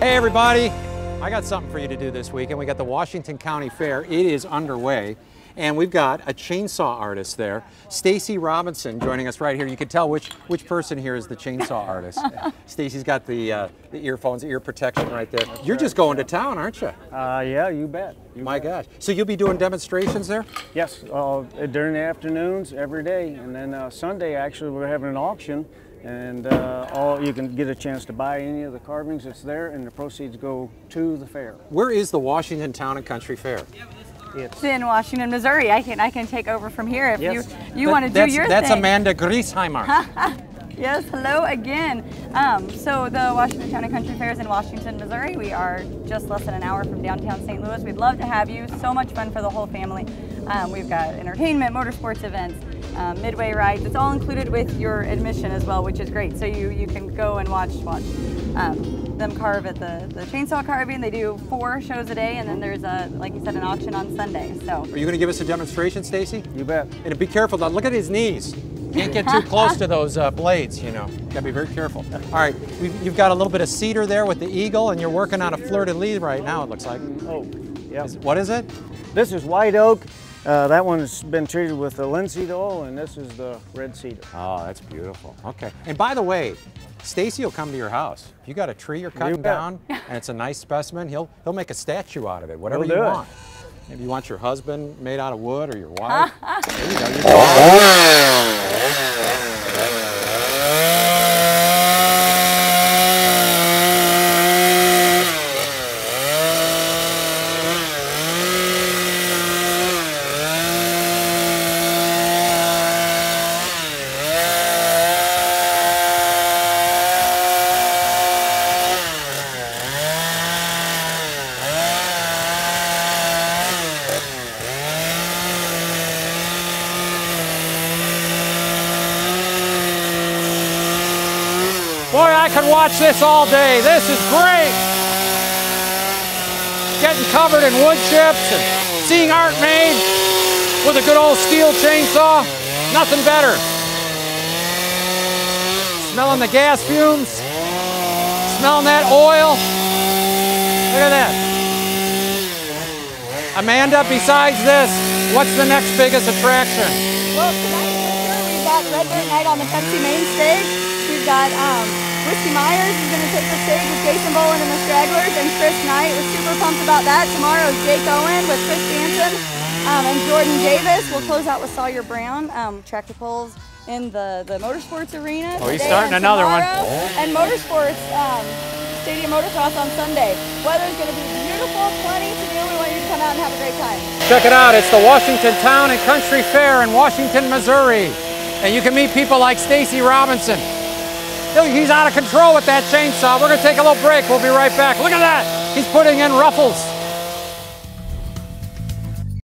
Hey everybody, I got something for you to do this weekend. We got the Washington County Fair. It is underway, and we've got a chainsaw artist there, Stacy Robinson, joining us right here. You can tell which person here is the chainsaw artist. Stacy's got the earphones, ear protection right there. You're just going to town, aren't you? Yeah, you bet. My gosh. So you'll be doing demonstrations there? Yes, during the afternoons every day, and then Sunday actually we're having an auction, and you can get a chance to buy any of the carvings that's there, and the proceeds go to the fair. Where is the Washington Town and Country Fair? It's in Washington, Missouri. I can take over from here if yes. you want to do your That's thing. Amanda Griesheimer. Yes, hello again. So the Washington Town and Country Fair is in Washington, Missouri. We are just less than an hour from downtown St. Louis. We'd love to have you. So much fun for the whole family. We've got entertainment, motorsports events, midway rides. It's all included with your admission as well, which is great. So you can go and watch them carve at the chainsaw carving. They do 4 shows a day, and then there's like you said, an auction on Sunday. So are you going to give us a demonstration, Stacy? You bet. And be careful. Now, look at his knees. Can't get too close to those blades, you know. Got to be very careful. All right, you've got a little bit of cedar there with the eagle, and you're working on a fleur-de-lis right now, it looks like. Oh, yeah. What is it? This is white oak. That one's been treated with the linseed oil, and this is the red cedar. Oh, that's beautiful. Okay. And by the way, Stacy will come to your house. If you got a tree you're cutting down, and it's a nice specimen, he'll make a statue out of it, whatever you want. Maybe you want your husband made out of wood or your wife. There you go. Your dog. Boy, I could watch this all day. This is great. Getting covered in wood chips and seeing art made with a good old Stihl chainsaw. Nothing better. Smelling the gas fumes. Smelling that oil. Look at that. Amanda, besides this, what's the next biggest attraction? well, tonight for sure we've got Red Dirt Night on the Pepsi main stage. We've got Whiskey Myers is going to take the stage with Jason Boland and the Stragglers, and Chris Knight. We're super pumped about that. Tomorrow is Jake Owen with Chris Jansen and Jordan Davis. We'll close out with Sawyer Brown, tractor pulls in the motorsports arena. Oh, he's starting another one. And motorsports, Stadium Motocross on Sunday. Weather's going to be beautiful, plenty to do. We want you to come out and have a great time. Check it out. It's the Washington Town and Country Fair in Washington, Missouri. And you can meet people like Stacy Robinson. He's out of control with that chainsaw. We're going to take a little break. We'll be right back. Look at that. He's putting in ruffles.